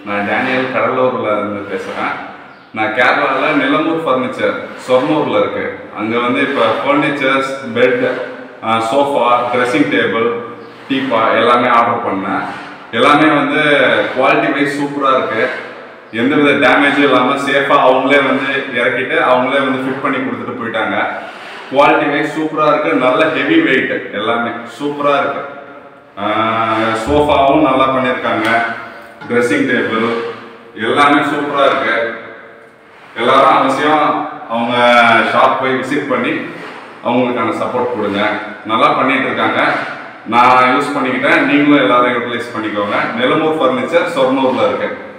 நான் டேனியல் கடலூரில் இருந்து பேசுகிறேன். நான் கேரளாவில் நிலம்பூர் ஃபர்னிச்சர் சொர்ணூரில் இருக்குது. அங்கே வந்து இப்போ furnitures, bed, sofa, dressing table, டீப்பா எல்லாமே ஆர்டர் பண்ணேன். எல்லாமே வந்து குவாலிட்டி வைஸ் சூப்பராக இருக்குது. எந்தவித டேமேஜும் இல்லாமல் சேஃபாக அவங்களே வந்து இறக்கிட்டு அவங்களே வந்து ஃபிட் பண்ணி கொடுத்துட்டு போயிட்டாங்க. குவாலிட்டி வைஸ் சூப்பராக இருக்குது. நல்ல ஹெவி வெயிட், எல்லாமே சூப்பராக இருக்குது. சோஃபாவும் நல்லா பண்ணியிருக்காங்க. ட்ரெஸ்ஸிங் டேபிள் எல்லாமே சூப்பராக இருக்குது. எல்லாரும் அவசியம் அவங்க ஷாப் போய் விசிட் பண்ணி அவங்களுக்கான சப்போர்ட் கொடுங்க. நல்லா பண்ணிட்டு இருக்காங்க. நான் யூஸ் பண்ணிக்கிட்டேன். நீங்களும் எல்லாரும் யூட்டிலைஸ் பண்ணிக்கோங்க. நிலம்பூர் ஃபர்னிச்சர் சொர்ணூரில் இருக்கு.